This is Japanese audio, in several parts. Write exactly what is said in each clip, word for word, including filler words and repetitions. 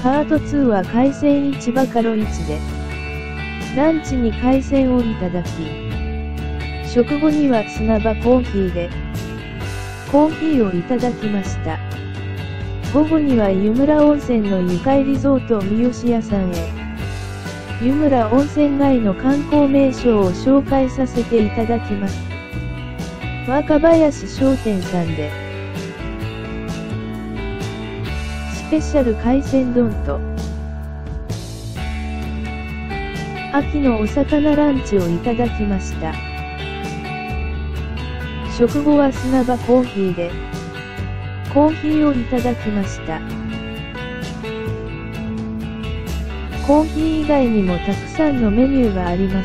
パートツーは海鮮市場カロイチで、ランチに海鮮をいただき、食後には砂場コーヒーで、コーヒーをいただきました。午後には湯村温泉のゆかいリゾート三好屋さんへ、湯村温泉街の観光名所を紹介させていただきます。若林商店さんで、スペシャル海鮮丼と、秋のお魚ランチをいただきました。食後は砂場コーヒーで、コーヒーをいただきました。コーヒー以外にもたくさんのメニューがあります。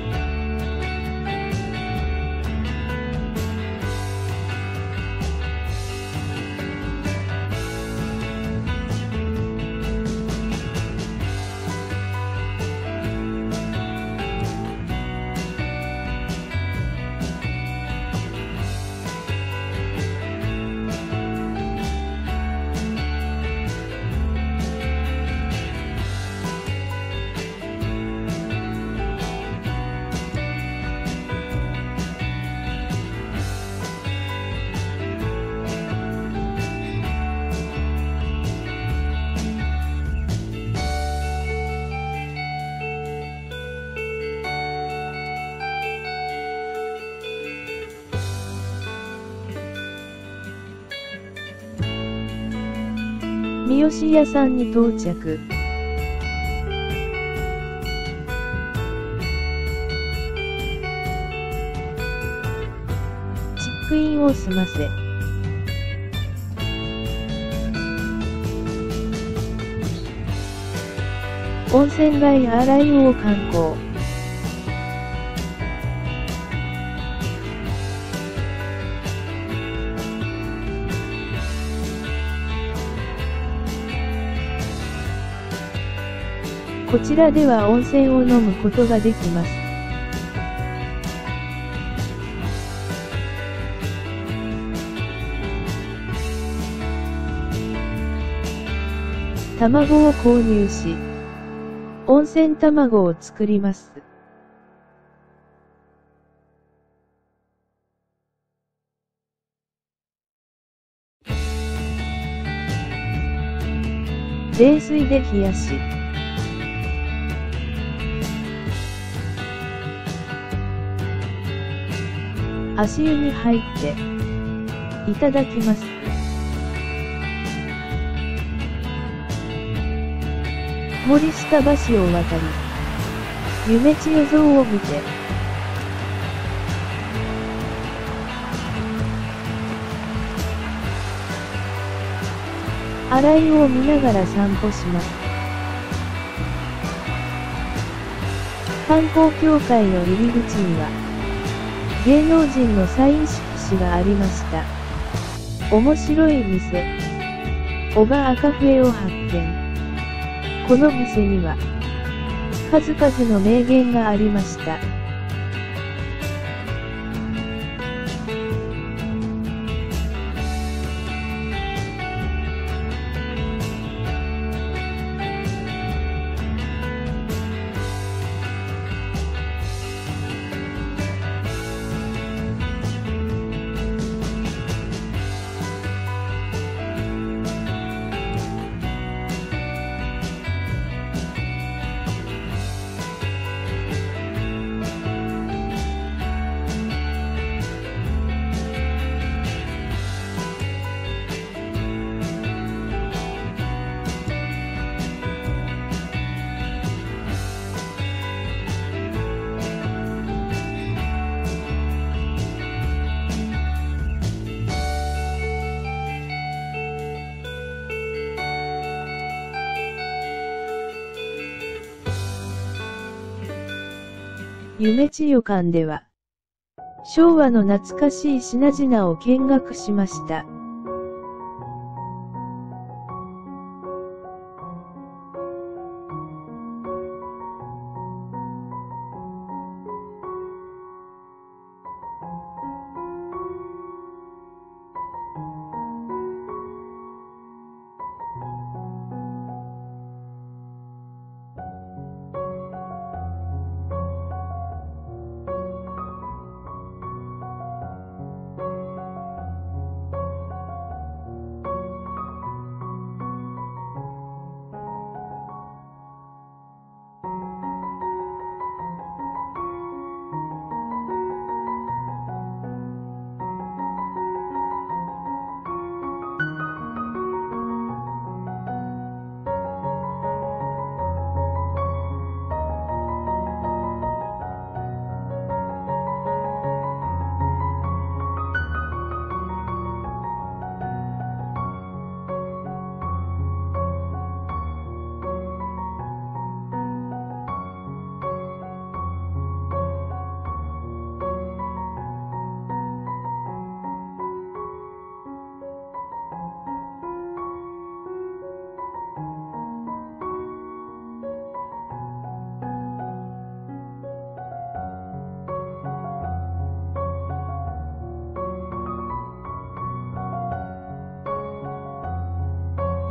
三好屋さんに到着。チェックインを済ませ、温泉街新井を観光。こちらでは温泉を飲むことができます。卵を購入し、温泉卵を作ります。冷水で冷やし、足湯に入って、いただきます。森下橋を渡り、夢千代像を見て、新井を見ながら散歩します。観光協会の入り口には、芸能人のサイン色紙がありました。面白い店。おば赤笛を発見。この店には、数々の名言がありました。夢千代館では、昭和の懐かしい品々を見学しました。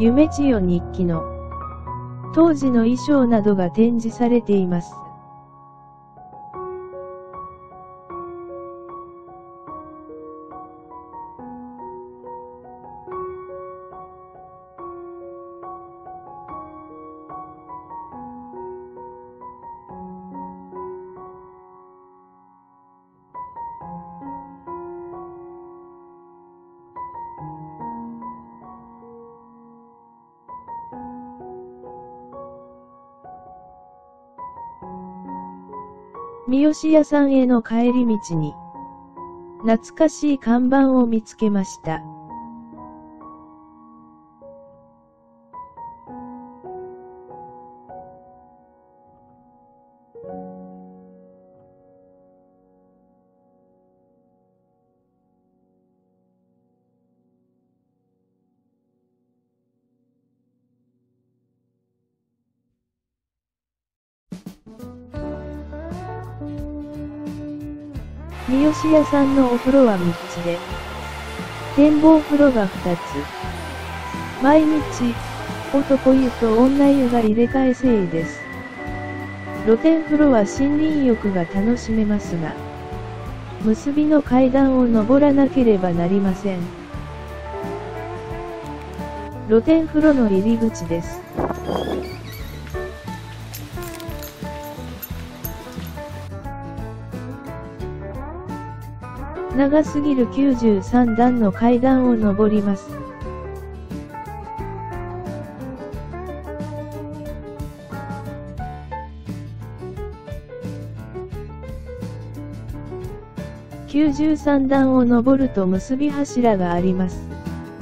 夢千代日記の当時の衣装などが展示されています。三好屋さんへの帰り道に、懐かしい看板を見つけました。三好屋さんのお風呂はみっつで、展望風呂がふたつ。毎日、男湯と女湯が入れ替え制です。露天風呂は森林浴が楽しめますが、結びの階段を登らなければなりません。露天風呂の入り口です。長すぎるきゅうじゅうさんだんの階段を登ります。きゅうじゅうさんだんを登ると結び柱があります。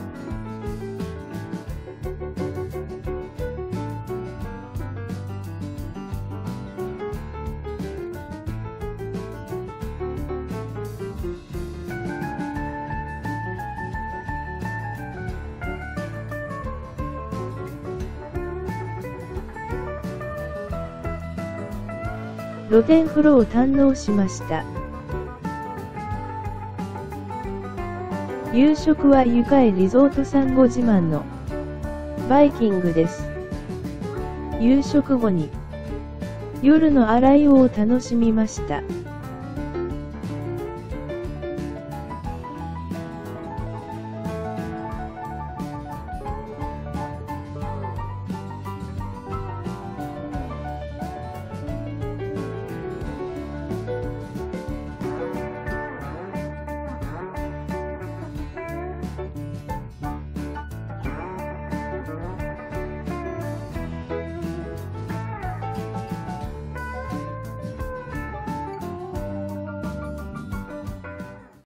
露天風呂を堪能しました。夕食はゆかいリゾートさんご自慢のバイキングです。夕食後に夜の洗いを楽しみました。